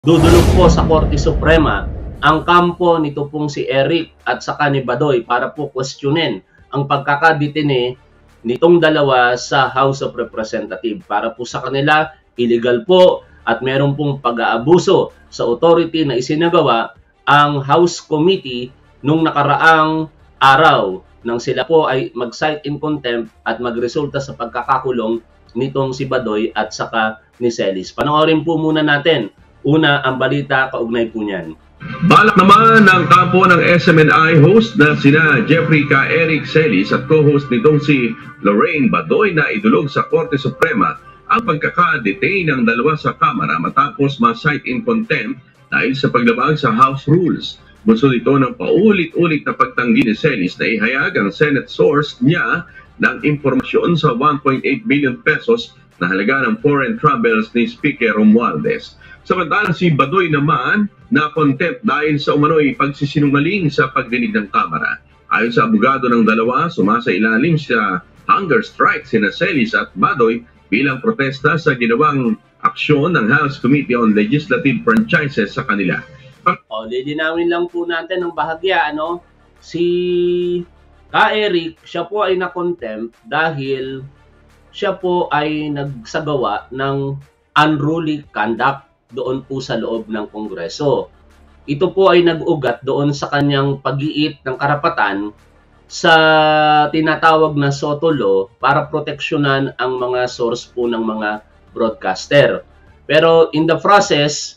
Dudulog po sa Korte Suprema ang kampo nito pong si Eric at saka ni Badoy para po questionin ang pagkakadetine nitong dalawa sa House of Representatives. Para po sa kanila, illegal po at meron pong pag-aabuso sa authority na isinagawa ang House Committee nung nakaraang araw nang sila po ay mag-cite in contempt at magresulta sa pagkakakulong nitong si Badoy at saka ni Celis. Panoorin po muna natin. Una, ang balita kaugnay po niyan. Balak naman ng kampo ng SMNI host na sina Jeffrey K. Eric Celis at co-host nitong si Lorraine Badoy na idulog sa Korte Suprema ang pagkaka-detain ng dalawa sa Kamara matapos ma-cite in contempt dahil sa paglabag sa House Rules. Bunsod ito ng paulit-ulit na pagtanggi ni Celis na ihayag ang Senate source niya ng impormasyon sa 1.8 billion pesos na halaga ng foreign travels ni Speaker Romualdez. Samantalang si Badoy naman na contempt dahil sa umano'y pagsisinungaling sa pagdinig ng Kamara. Ayon sa abogado ng dalawa, sumasailalim sa hunger strike sina Celis at Badoy bilang protesta sa ginawang aksyon ng House Committee on Legislative Franchises sa kanila. Lilinawin lang po natin ang bahagya, Si Ka Eric, siya po ay na-contempt dahil siya po ay nagsagawa ng unruly conduct doon po sa loob ng Kongreso. Ito po ay nag-ugat doon sa kanyang pag-iit ng karapatan sa tinatawag na SOTO law para proteksyonan ang mga source po ng mga broadcaster. Pero in the process,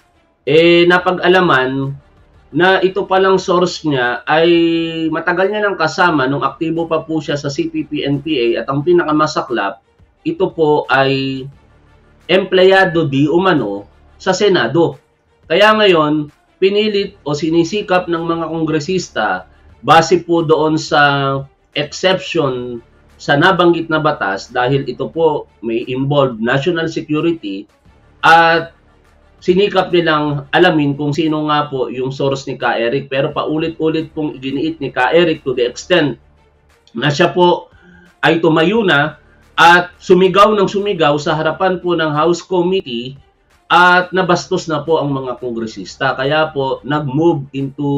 napag-alaman na ito palang source niya ay matagal niya nang kasama nung aktibo pa po siya sa CPP-NPA at ang pinakamasaklap, ito po ay empleyado di umano sa Senado. Kaya ngayon, pinilit o sinisikap ng mga kongresista base po doon sa exception sa nabanggit na batas dahil ito po may involved national security at sinikap nilang alamin kung sino nga po yung source ni Ka Eric. Pero paulit-ulit pong iginiit ni Ka Eric to the extent na siya po ay tumayo na at sumigaw ng sumigaw sa harapan po ng House Committee at nabastos na po ang mga kongresista. Kaya po nag-move into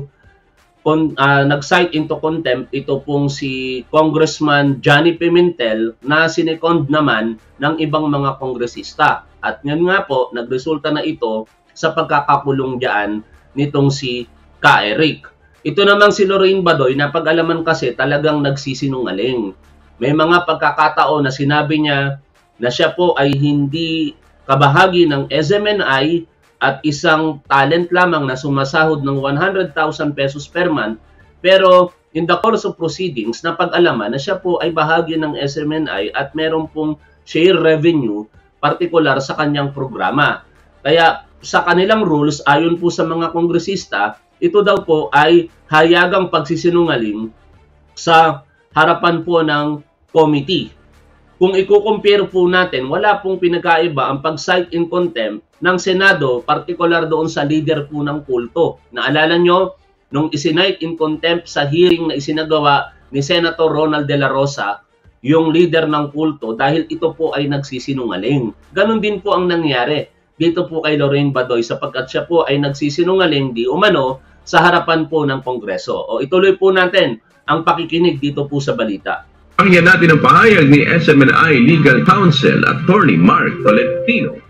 nag-cite into contempt ito pong si Congressman Johnny Pimentel na sinecond naman ng ibang mga kongresista. At yun nga po, nagresulta na ito sa pagkakakulong diyan nitong si Ka Eric. Ito namang si Lorraine Badoy, napag-alaman kasi talagang nagsisinungaling. May mga pagkakataon na sinabi niya na siya po ay hindi kabahagi ng SMNI at isang talent lamang na sumasahod ng 100,000 pesos per month. Pero in the course of proceedings, napag-alaman na siya po ay bahagi ng SMNI at meron pong share revenue partikular sa kanyang programa. Kaya sa kanilang rules, ayon po sa mga kongresista, ito daw po ay hayagang pagsisinungaling sa harapan po ng committee. Kung i-compare po natin, wala pong pinagkaiba ang pag-cite in contempt ng Senado, partikular doon sa leader po ng kulto. Naalala nyo, nung isinite in contempt sa hearing na isinagawa ni Senator Ronald De La Rosa, yung leader ng kulto, dahil ito po ay nagsisinungaling. Ganon din po ang nangyari dito po kay Lorraine Badoy sapagkat siya po ay nagsisinungaling di umano sa harapan po ng Kongreso. O ituloy po natin ang pakikinig dito po sa balita. Pakinggan natin ang pahayag ni SMNI Legal Counsel, Attorney Mark Tolentino.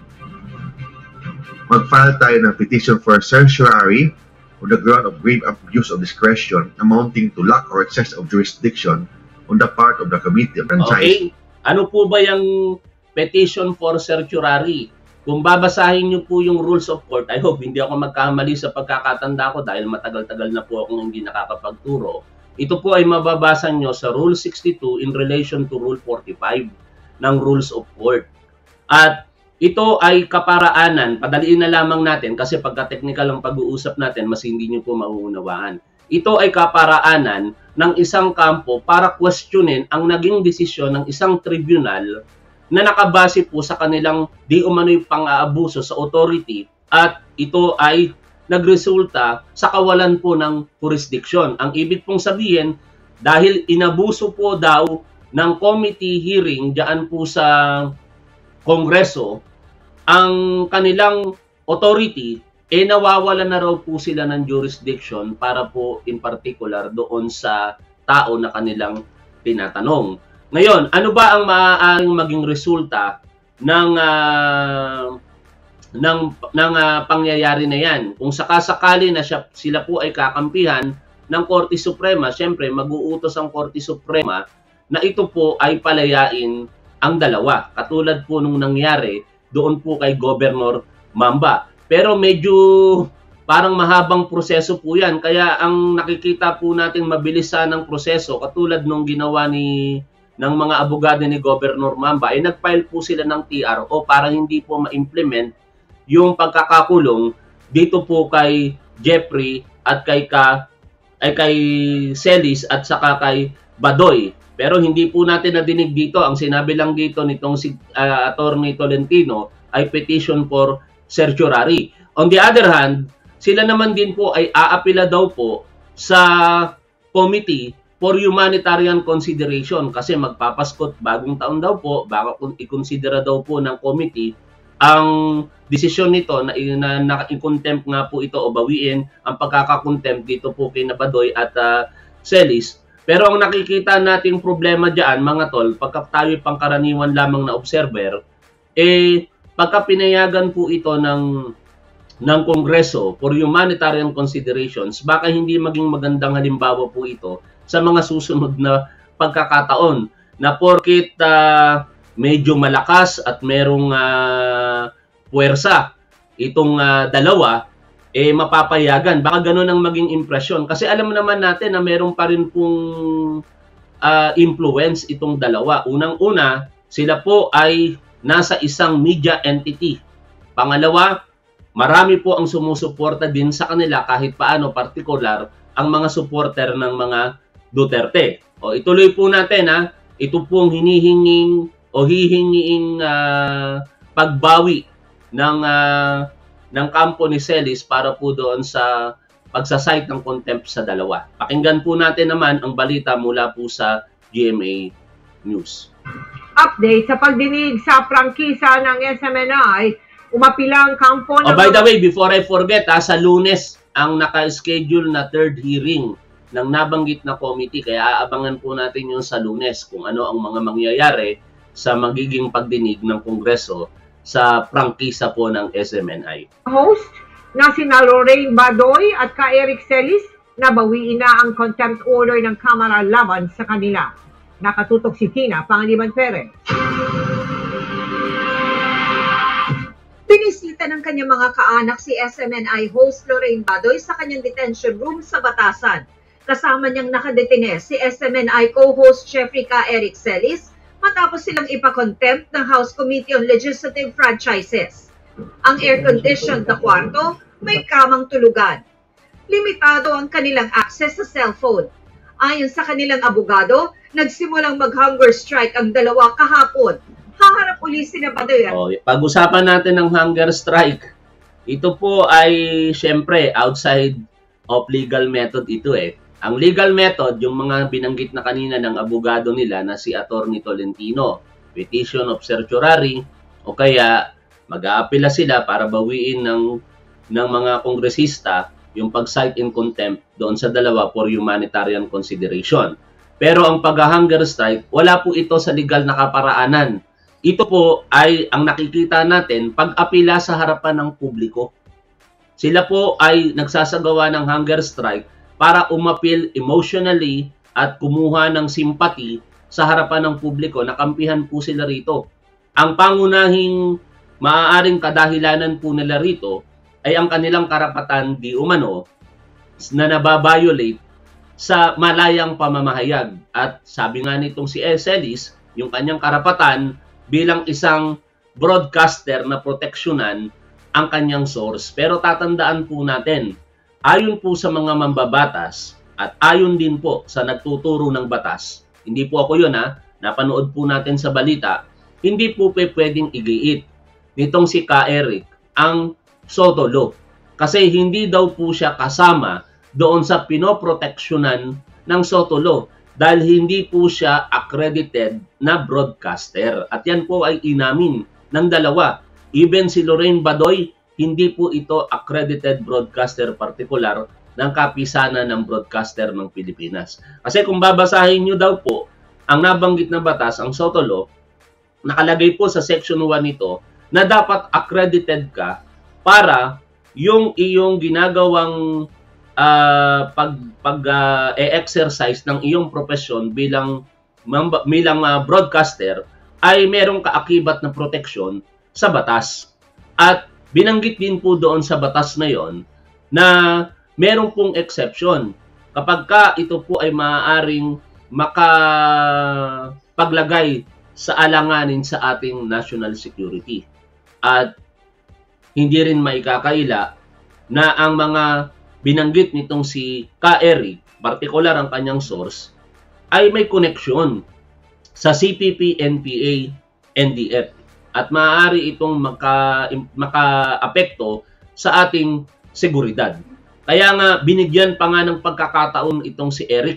Mag-file tayo ng petition for certiorari on the ground of grave abuse of discretion amounting to lack or excess of jurisdiction on the part of the Committee of Franchise. Okay. Ano po ba yung petition for certiorari? Kung babasahin niyo po yung rules of court, I hope hindi ako magkamali sa pagkakatanda ko dahil matagal-tagal na po akong hindi nakakapagturo. Ito po ay mababasa nyo sa Rule 62 in relation to Rule 45 ng Rules of Court. At ito ay kaparaanan, padaliin na lamang natin kasi pagka-technical ang pag-uusap natin, mas hindi nyo po mauunawaan. Ito ay kaparaanan ng isang kampo para questionin ang naging desisyon ng isang tribunal na nakabase po sa kanilang di umano'y pang-aabuso sa authority at ito ay nagresulta sa kawalan po ng jurisdiction. Ang ibig pong sabihin, dahil inabuso po daw ng committee hearing diyan po sa Kongreso, ang kanilang authority, nawawala na raw po sila ng jurisdiction para po in particular doon sa tao na kanilang tinatanong. Ngayon, ano ba ang maaaring maging resulta ng pangyayari na yan? Kung sakasakali na sila po ay kakampihan ng Korte Suprema, syempre mag-uutos ang Korte Suprema na ito po ay palayain ang dalawa. Katulad po nung nangyari doon po kay Governor Mamba. Pero medyo parang mahabang proseso po yan. Kaya ang nakikita po natin mabilis ng proseso, katulad nung ginawa ng mga abogado ni Governor Mamba, ay nag-file po sila ng TRO para hindi po ma-implement yung pagkakakulong dito po kay Jeffrey at kay Celis at saka kay Badoy. Pero hindi po natin nadinig dito. Ang sinabi lang dito nitong si Attorney Tolentino ay petition for certiorari. On the other hand, sila naman din po ay aapila daw po sa Committee for Humanitarian Consideration kasi magpapaskot bagong taon daw po, baka i-considera daw po ng committee ang desisyon nito na i-contempt nga po ito o bawiin ang pagkakakontempt dito po kay Badoy at Celis. Pero ang nakikita nating problema diyan, mga tol, pagka tayo pangkaraniwan lamang na observer, pagka pinayagan po ito ng Kongreso for humanitarian considerations, baka hindi maging magandang halimbawa po ito sa mga susunod na pagkakataon na porkit medyo malakas at merong puwersa itong dalawa, mapapayagan. Baka ganun ang maging impresyon. Kasi alam naman natin na meron pa rin pong influence itong dalawa. Unang-una, sila po ay nasa isang media entity. Pangalawa, marami po ang sumusuporta din sa kanila kahit paano, partikular ang mga supporter ng mga Duterte. O ituloy po natin ito pong hinihinging pagbawi ng kampo ni Celis para po doon sa pagsasite ng contempt sa dalawa. Pakinggan po natin naman ang balita mula po sa GMA News. Update sa pagdinig sa prangkisa ng SMNI, umapilang kampo ng... by the way, before I forget, sa Lunes ang naka-schedule na third hearing ng nabanggit na committee. Kaya aabangan po natin yung sa Lunes kung ano ang mga mangyayari sa magiging pagdinig ng Kongreso sa prangkisa po ng SMNI. Host na sina Lorraine Badoy at Eric Celis, nabawiin na ang contempt order ng Kamara laban sa kanila. Nakatutok si Tina Pangaliban Perez. Pinisita ng kanyang mga kaanak si SMNI host Lorraine Badoy sa kanyang detention room sa Batasan. Kasama niyang nakadetine si SMNI co-host Jeffrey Eric Celis matapos silang ipakontempt ng House Committee on Legislative Franchises. Ang air-conditioned na kwarto may kamang tulugan. Limitado ang kanilang access sa cellphone. Ayon sa kanilang abogado, nagsimulang mag-hunger strike ang dalawa kahapon. Haharap uli sina Badoy. Pag-usapan natin ng hunger strike. Ito po ay syempre outside of legal method ito Ang legal method, yung mga binanggit na kanina ng abogado nila na si Attorney Tolentino, petition of certiorari, o kaya mag-aapila sila para bawiin ng mga kongresista yung pag-cite in contempt doon sa dalawa for humanitarian consideration. Pero ang pag-hunger strike, wala po ito sa legal na kaparaanan. Ito po ay ang nakikita natin pag-apila sa harapan ng publiko. Sila po ay nagsasagawa ng hunger strike para umapil emotionally at kumuha ng sympathy sa harapan ng publiko. Nakampihan po sila rito. Ang pangunahing maaaring kadahilanan po nila rito ay ang kanilang karapatan di umano na nababiolate sa malayang pamamahayag. At sabi nga nitong si Celis, yung kanyang karapatan bilang isang broadcaster na proteksyonan ang kanyang source. Pero tatandaan po natin, ayon po sa mga mambabatas at ayon din po sa nagtuturo ng batas, hindi po ako yun napanood po natin sa balita, hindi po pwedeng igiit nitong si Eric ang Soto Law. Kasi hindi daw po siya kasama doon sa pinoproteksyonan ng Soto Law dahil hindi po siya accredited na broadcaster. At yan po ay inamin ng dalawa. Even si Lorraine Badoy, hindi po ito accredited broadcaster particular ng kapisanan ng broadcaster ng Pilipinas. Kasi kung babasahin nyo daw po, ang nabanggit na batas, ang SOTO Law, nakalagay po sa Section 1 nito na dapat accredited ka para yung iyong ginagawang exercise ng iyong profesyon bilang broadcaster ay merong kaakibat na proteksyon sa batas. At binanggit din po doon sa batas na yon na meron pong exception kapag ka ito po ay maaaring makapaglagay sa alanganin sa ating national security. At hindi rin maikakaila na ang mga binanggit nitong si Ka Eric, partikular ang kanyang source, ay may koneksyon sa CPP, NPA, NDF. At maaari itong maka-apekto sa ating seguridad. Kaya nga, binigyan pa nga ng pagkakataon itong si Eric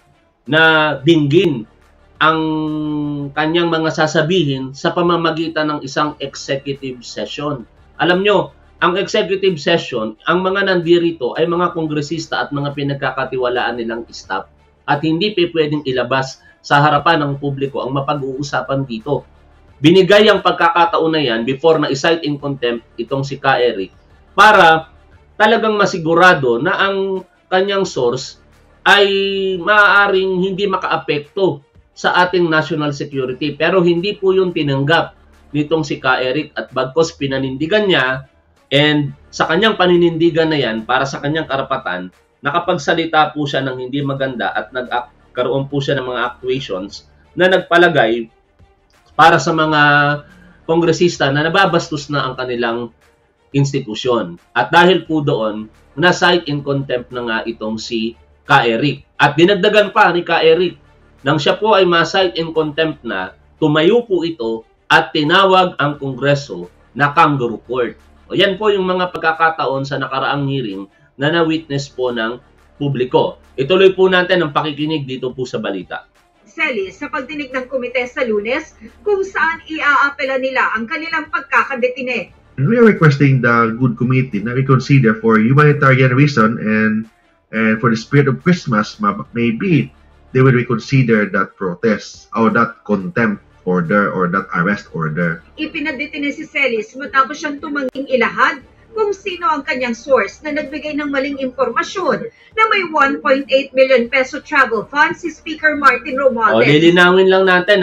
na dinggin ang kanyang mga sasabihin sa pamamagitan ng isang executive session. Alam nyo, ang executive session, ang mga nandirito ay mga kongresista at mga pinagkakatiwalaan nilang staff. At hindi pwedeng ilabas sa harapan ng publiko ang mapag-uusapan dito. Binigay ang pagkakataon na yan before na i-cite in contempt itong si Ka Eric para talagang masigurado na ang kanyang source ay maaaring hindi makaapekto sa ating national security. Pero hindi po yung tinanggap nitong si Ka Eric at bagkos pinanindigan niya, and sa kanyang paninindigan na yan para sa kanyang karapatan, nakapagsalita po siya ng hindi maganda at nagkaroon po siya ng mga actuations na nagpalagay para sa mga kongresista na nababastos na ang kanilang institusyon. At dahil po doon, na-cite in contempt na nga itong si Ka Eric. At dinagdagan pa ni Ka Eric, nang siya po ay ma-cite in contempt na, tumayo po ito at tinawag ang Kongreso na kangaroo court. O yan po yung mga pagkakataon sa nakaraang hearing na na-witness po ng publiko. Ituloy po natin ang pakikinig dito po sa balita. Celis sa pagdinig ng komite sa Lunes kung saan iaapela nila ang kanilang pagkakadetine. And we are requesting the good committee na reconsider for humanitarian reason and for the spirit of Christmas, maybe they will reconsider that protest or that contempt order or that arrest order. Ipinadetine si Celis matapos siyang tumangging ilahad kung sino ang kanyang source na nagbigay ng maling impormasyon na may 1.8 million peso travel fund si Speaker Martin Romualdez. O, lilinawin lang natin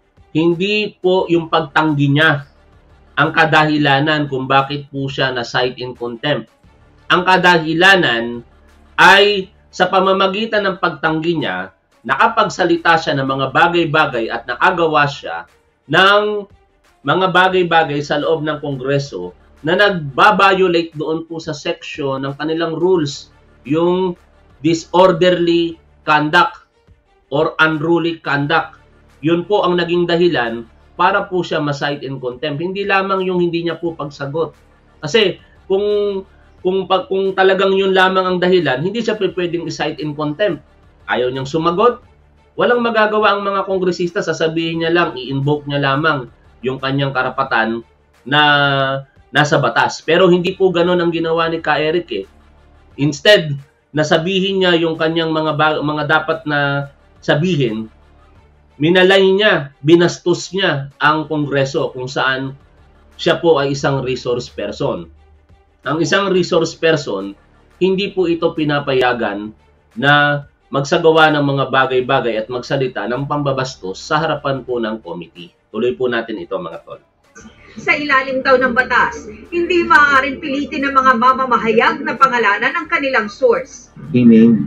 hindi po yung pagtanggi niya ang kadahilanan kung bakit po siya na-cite in contempt. Ang kadahilanan ay sa pamamagitan ng pagtanggi niya, nakapagsalita siya ng mga bagay-bagay at nakagawa siya ng mga bagay-bagay sa loob ng Kongreso na nagbabiolate doon po sa section ng kanilang rules, yung disorderly conduct or unruly conduct. Yun po ang naging dahilan para po siya ma-cite in contempt. Hindi lamang yung hindi niya po pagsagot. Kasi kung talagang yun lamang ang dahilan, hindi siya pwedeng i-cite in contempt. Ayaw niyang sumagot. Walang magagawa ang mga kongresista, sasabihin niya lang, i-invoke niya lamang yung kanyang karapatan na nasa batas. Pero hindi po ganun ang ginawa ni Ka Eric Instead, nasabihin niya yung kanyang mga dapat na sabihin, minalay niya, binastos niya ang Kongreso kung saan siya po ay isang resource person. Ang isang resource person, hindi po ito pinapayagan na magsagawa ng mga bagay-bagay at magsalita ng pambabastos sa harapan po ng committee. Tuloy po natin ito mga tol. Sa ilalim daw ng batas, hindi maaaring pilitin ng mga mamamahayag na pangalanan ang kanilang source. He named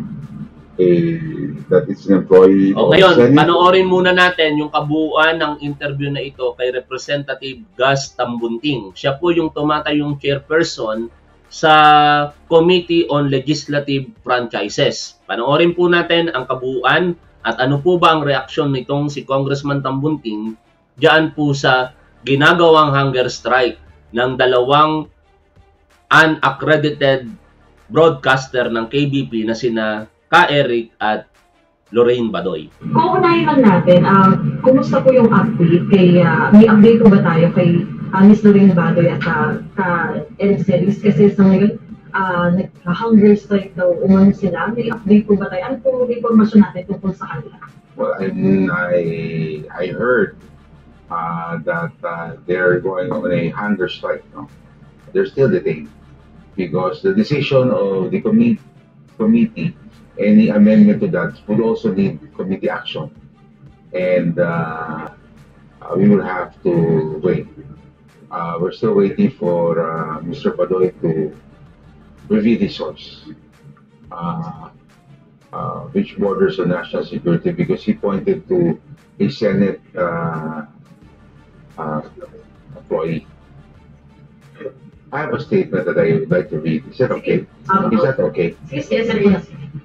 that is an employee of ngayon, Senate. panoorin muna natin yung kabuuan ng interview na ito kay Representative Gus Tambunting. Siya po yung tumatayong chairperson sa Committee on Legislative Franchises. Panoorin po natin ang kabuuan at ano po ba ang reaksyon nitong si Congressman Tambunting diyan po sa ginagawang hunger strike ng dalawang unaccredited broadcaster ng KBP na sina Ka Eric at Lorraine Badoy. Kung unahin lang natin, kumusta po yung update? May update po ba tayo kay Ms. Lorraine Badoy at Eric Celis kasi sa ngayon nag-hunger strike daw umano sila. May update po ba tayo? Ano pong informasyon natin tungkol sa kanila? Well, I heard that they're going on a hunger strike. No? They're still detained because the decision of the committee, any amendment to that would also need committee action, and we will have to wait. We're still waiting for Mr. Badoy to review the source, which borders on national security, because he pointed to a Senate employee. I have a statement that I would like to read. Is that okay? Is that okay? Yes.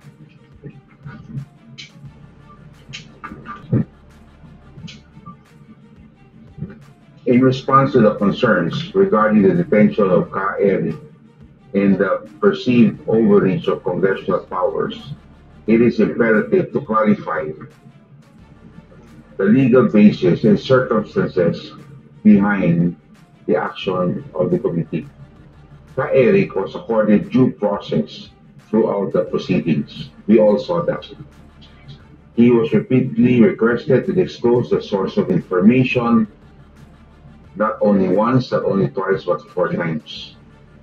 In response to the concerns regarding the detention of Ka Eric and the perceived overreach of congressional powers, it is imperative to clarify the legal basis and circumstances behind the action of the committee. Ka Eric was accorded due process throughout the proceedings. We all saw that. He was repeatedly requested to disclose the source of information, not only once, not only twice, but 4 times.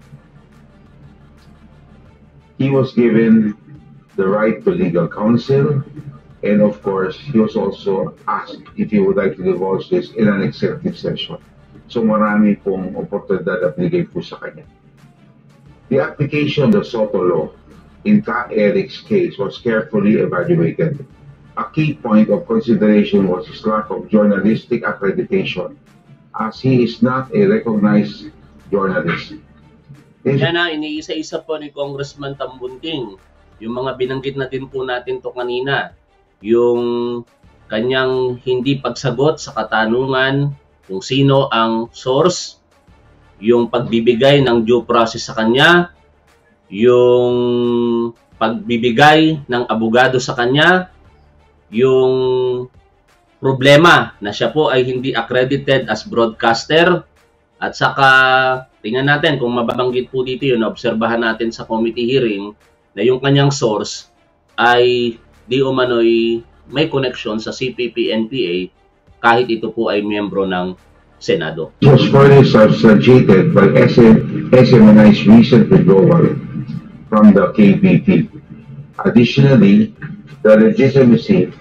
He was given the right to legal counsel, and of course, he was also asked if he would like to divulge this in an executive session. So marami pong oportunidad na binigay po sa kanya. The application of the SOTO law in Ka Eric's case was carefully evaluated. A key point of consideration was his lack of journalistic accreditation, as he is not a recognized journalist. Yan na, iniisa-isa po ni Congressman Tambunting. Yung mga binanggit na din po natin to kanina. Yung kanyang hindi pagsagot sa katanungan kung sino ang source, yung pagbibigay ng due process sa kanya, yung pagbibigay ng abogado sa kanya, yung problema na siya po ay hindi accredited as broadcaster, at saka tingnan natin kung mababanggit po dito yun, obserbahan natin sa committee hearing na yung kanyang source ay di umano'y may connection sa CPP-NPA kahit ito po ay miyembro ng Senado. It was further substantiated by SMNI's recent withdrawal from the KBP. Additionally, the legitimacy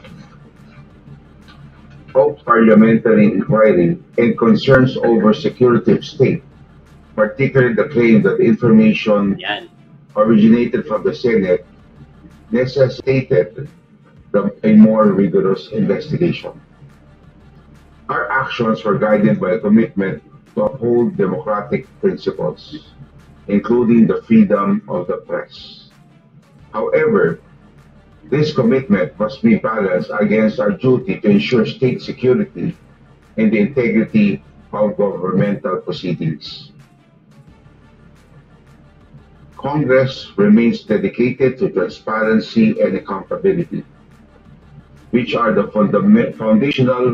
of parliamentary inquiry and concerns over security of state, particularly the claim that information originated from the Senate, necessitated a more rigorous investigation. Our actions were guided by a commitment to uphold democratic principles, including the freedom of the press. However, this commitment must be balanced against our duty to ensure state security and the integrity of governmental proceedings. Congress remains dedicated to transparency and accountability, which are foundational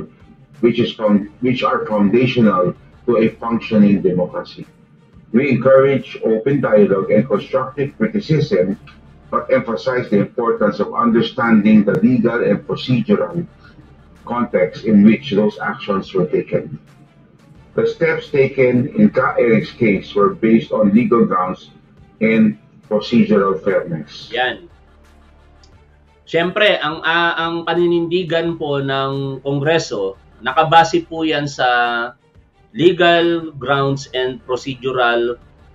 to a functioning democracy. We encourage open dialogue and constructive criticism, but emphasize the importance of understanding the legal and procedural context in which those actions were taken. The steps taken in Ka Eric's case were based on legal grounds and procedural fairness. Yan. Siyempre, ang paninindigan po ng Kongreso, nakabase po yan sa legal grounds and procedural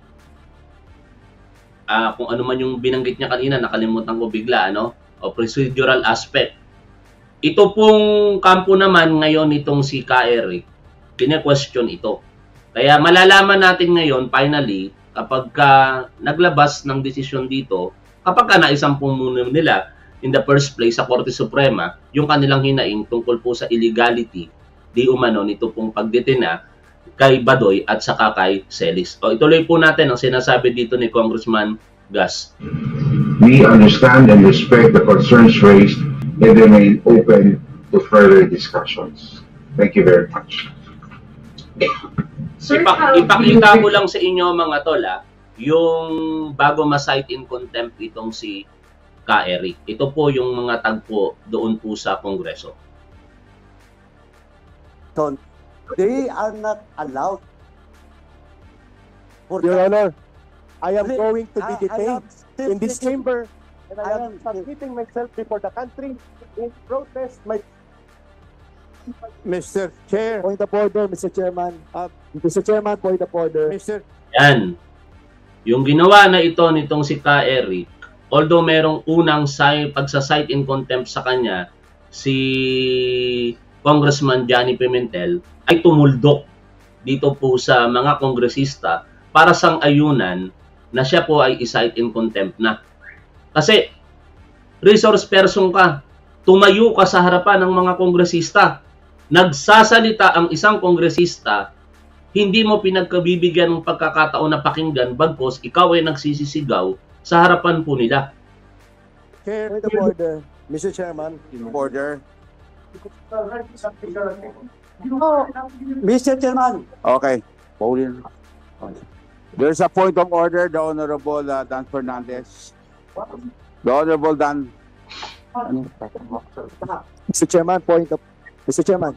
kung ano man yung binanggit niya kanina, nakalimutan ko bigla, ano? O procedural aspect. Ito pong kampo naman ngayon itong si Ka Eric, kine-question ito. Kaya malalaman natin ngayon, finally, kapag naglabas ng desisyon dito, kapag naisampung muna nila in the first place sa Korte Suprema, yung kanilang hinaing tungkol po sa illegality, di umano nito pong pagdetina kay Badoy at saka kay Celis. O ituloy po natin ang sinasabi dito ni Congressman Gas. We understand and respect the concerns raised and remain open to further discussions. Thank you very much. Sir, how do you- Ipakita ko lang sa inyo mga tol, yung bago ma-cite in contempt itong si Ka Eric. Ito po yung mga tagpo doon po sa Kongreso. They are not allowed. Your Honor, I am Please, going to be I detained am in this chamber, and I I am am- submitting myself before the country in protest. Mr. Chair. Point of order, Mr. Chairman. Mr. Chairman, point of order. Mr. Yan. Yung ginawa na ito nitong si Ka Eric, although merong unang pagsa-cite in contempt sa kanya, si Congressman Johnny Pimentel ay tumuldok dito po sa mga kongresista para sang-ayunan na siya po ay i-cite in contempt na. Kasi resource person ka, tumayo ka sa harapan ng mga kongresista, nagsasalita ang isang kongresista, hindi mo pinagkabibigyan ng pagkakataon na pakinggan bagkos ikaw ay nagsisisigaw sa harapan po nila. Chair. Point of order. Mr. Chairman. Order. Mr. Chairman. Okay. Pauline. There's a point of order, the Honorable Dan Fernandez. The Honorable Dan. Mr. Chairman, Mr. Chairman.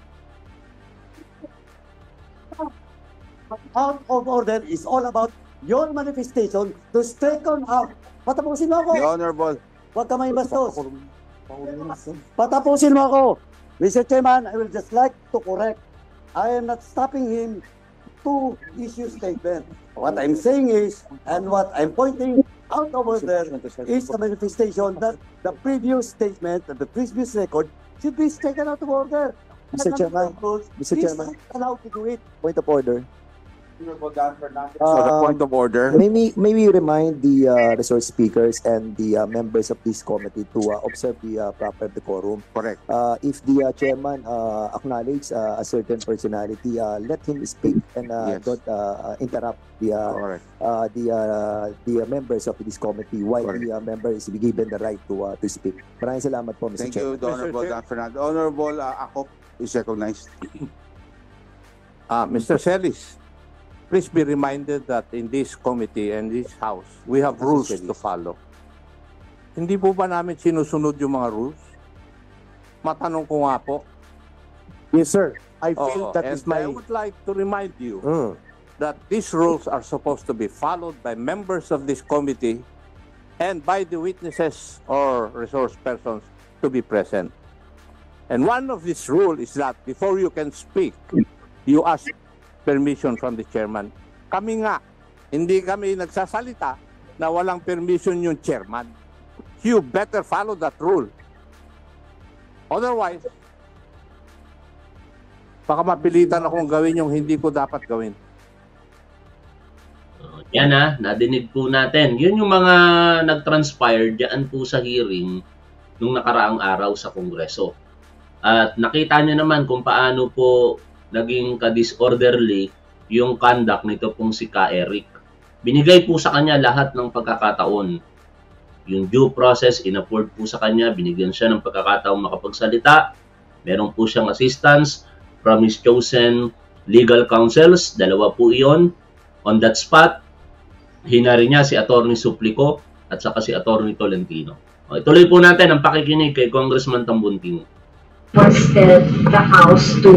Out of order is all about your manifestation to straighten out. Patapusin mo ako. The Honorable. Huwag ka may bastos. Patapusin mo ako. Mr. Chairman, I will just like to correct. I am not stopping him to issue statement. What I'm saying is, and what I'm pointing out over there is a manifestation that the previous statement, the previous record, should be taken out of order. Mr. Chairman, Mr. Chairman, allowed to do it. Point of order. Honorable Dan Fernandez. So the point of order. May we remind the resource speakers and the members of this committee to observe the proper decorum. Correct. If the chairman acknowledge a certain personality, let him speak and Yes. don't interrupt Correct. the members of this committee while Correct. the member is given the right to speak. Maraming salamat po, Mr. Thank Chair. you, the Honorable Chair. Dan Fernandez. Honorable Akop is recognized. Mr. Celis, please be reminded that in this committee and this house, we have rules to follow. Hindi po ba namin sinusunod yung mga rules? Matanong ko nga po. Yes, sir. I Oo, feel that and is my... I would like to remind you that these rules are supposed to be followed by members of this committee and by the witnesses or resource persons to be present. And one of these rules is that before you can speak, you ask permission from the chairman. Kami nga, hindi kami nagsasalita na walang permission yung chairman. You better follow that rule. Otherwise, baka mapilitan akong gawin yung hindi ko dapat gawin. Yan nadinig po natin. Yun yung mga nag-transpire dyan po sa hearing nung nakaraang araw sa Kongreso. At nakita nyo naman kung paano po naging ka-disorderly yung conduct nito pong si Ka Eric. Binigay po sa kanya lahat ng pagkakataon. Yung due process, in-afford po sa kanya, binigyan siya ng pagkakataong makapagsalita. Meron po siyang assistance from his chosen legal counsels, 2 po iyon. On that spot, hinari niya si Atty. Suplico at saka si Atty. Tolentino. Ituloy po natin ang pakikinig kay Congressman Tambunting. Was the House to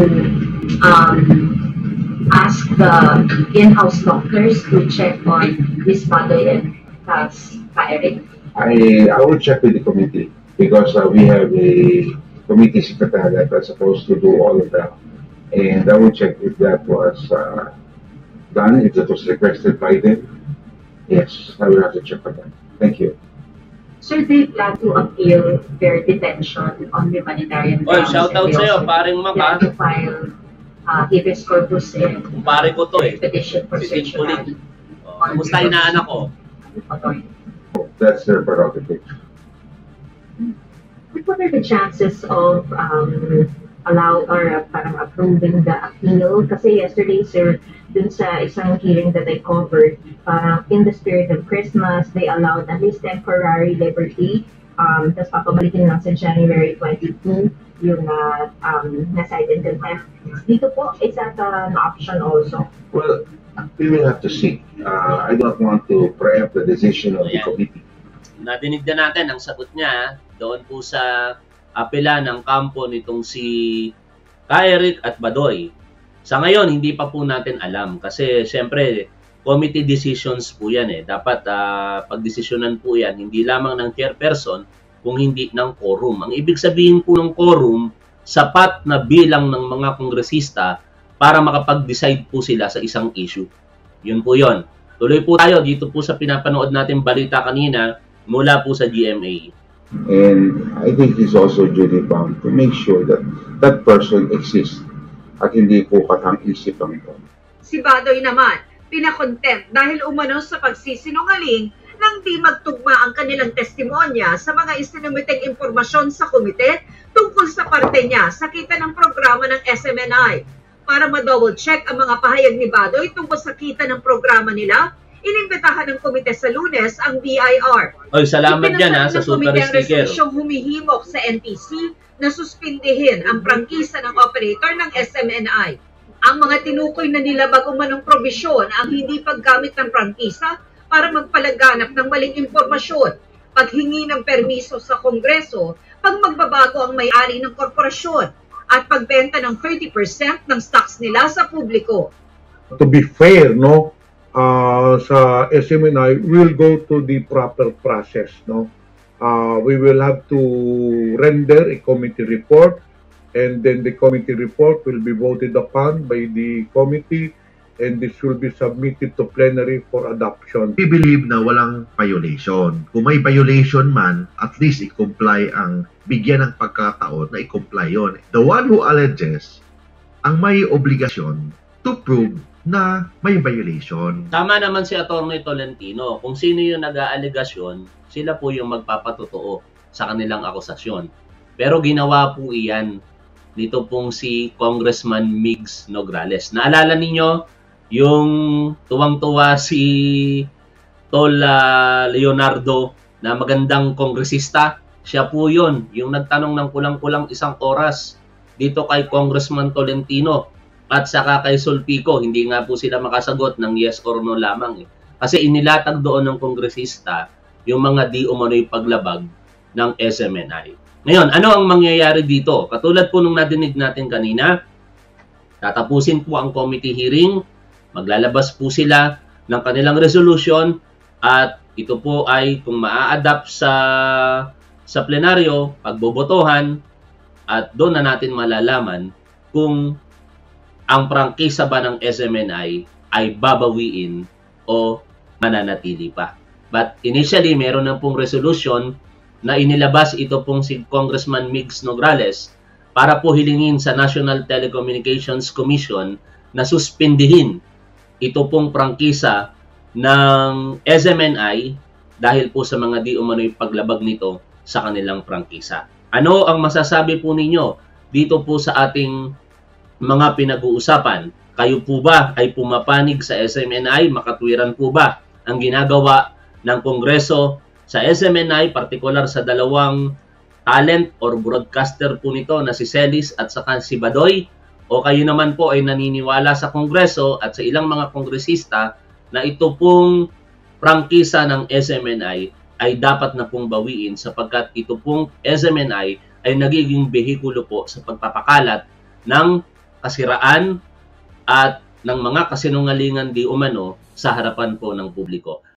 ask the in-house doctors to check on Ms. Badoy and Ka Eric? I will check with the committee because we have a committee secretary that's supposed to do all of that. And I will check if that was done, if that was requested by them. Yes, I will have to check on that. Thank you. Sir, they plan to appeal their detention on humanitarian Oy, grounds. shout out and they sa'yo, also paring plan to Maka. file habeas corpus and Pare ko to petition for Si Tim Pulit. certiorari. Kumusta inaanak ko? That's their prerogative. What are the chances of allow or parang approving the appeal? Kasi yesterday, sir, dun sa isang hearing that I covered, parang in the spirit of Christmas, they allowed at least temporary liberty. Tapos papabalikin lang sa January 22. yung na-cite in contempt. Dito po, is that an option also? Well, we will have to see. I don't want to preempt the decision of the committee. Nadinig na natin ang sagot niya doon po sa apela ng kampo nitong si Ka-Eric at Badoy. Sa ngayon, hindi pa po natin alam kasi siyempre committee decisions po yan eh. Dapat pagdesisyonan po yan, hindi lamang ng chairperson, kung hindi ng quorum. Ang ibig sabihin po ng quorum, sapat na bilang ng mga kongresista para makapag-decide po sila sa isang issue. Yun po yun. Tuloy po tayo dito po sa pinapanood natin balita kanina mula po sa GMA. And I think he's also duty bound to make sure that that person exists at hindi po katang-isip ang ito. Si Badoy naman, pinakontempt dahil umano sa pagsisinungaling nang di magtugma ang kanilang testimonya sa mga isinumiteng impormasyon sa komite tungkol sa parte niya sa kita ng programa ng SMNI. Para ma-double check ang mga pahayag ni Badoy tungkol sa kita ng programa nila, inimbitahan ng komite sa Lunes ang BIR. Oy, salamat dyan sa super sticker. Resolusyong humihimok sa NTC na suspindihin ang prangkisa ng operator ng SMNI. Ang mga tinukoy na nilabag umanong probisyon ang hindi paggamit ng prangkisa para magpalaganap ng maling impormasyon, paghingi ng permiso sa Kongreso, pag magbabago ang may-ari ng korporasyon, at pagbenta ng 30% ng stocks nila sa publiko. To be fair, no, sa SMNI, we'll go to the proper process, no. We will have to render a committee report, and then the committee report will be voted upon by the committee, and this will be submitted to plenary for adoption. We believe na walang violation. Kung may violation man, at least i-comply ang bigyan ng pagkataon na i-comply yon. The one who alleges ang may obligasyon to prove na may violation. Tama naman si Atty. Tolentino. Kung sino yung nag-aalegasyon, sila po yung magpapatotoo sa kanilang akusasyon. Pero ginawa po iyan dito pong si Congressman Migs Nograles. Naalala ninyo yung tuwang-tuwa si Tol Leonardo na magandang kongresista? Siya po yun, yung nagtanong ng kulang-kulang 1 oras dito kay Congressman Tolentino at saka kay Sulpico. Hindi nga po sila makasagot ng yes or no lamang. Kasi inilatag doon ng kongresista yung mga di umano'y paglabag ng SMNI. Ngayon, ano ang mangyayari dito? Katulad po nung nadinig natin kanina, tatapusin po ang committee hearing, maglalabas po sila ng kanilang resolution at ito po ay kung maa-adapt sa plenaryo, pagbobotohan at doon na natin malalaman kung ang prangkisa ba ng SMNI ay babawiin o mananatili pa. But initially, meron na pong resolution na inilabas ito pong si Congressman Migs Nograles para po hilingin sa National Telecommunications Commission na suspindihin ito pong prangkisa ng SMNI dahil po sa mga di umano'y paglabag nito sa kanilang prangkisa. Ano ang masasabi po ninyo dito po sa ating mga pinag-uusapan? Kayo po ba ay pumapanig sa SMNI? Makatwiran po ba ang ginagawa ng Kongreso sa SMNI, partikular sa dalawang talent or broadcaster po nito na si Celis at saka si Badoy? O kayo naman po ay naniniwala sa Kongreso at sa ilang mga kongresista na ito pong prangkisa ng SMNI ay dapat na pong bawiin sapagkat ito pong SMNI ay nagiging behikulo po sa pagpapakalat ng kasiraan at ng mga kasinungalingan di umano sa harapan po ng publiko.